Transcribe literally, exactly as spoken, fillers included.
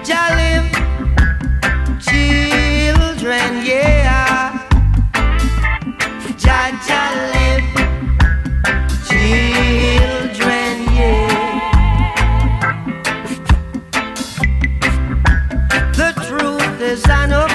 Jah live, children, yeah. Jah Jah live, children, yeah. The truth is I know